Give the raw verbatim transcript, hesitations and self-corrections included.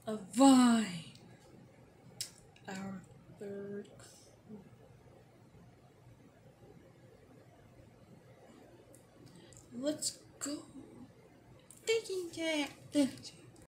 a vine. Our third clue. Let's go. Taking that.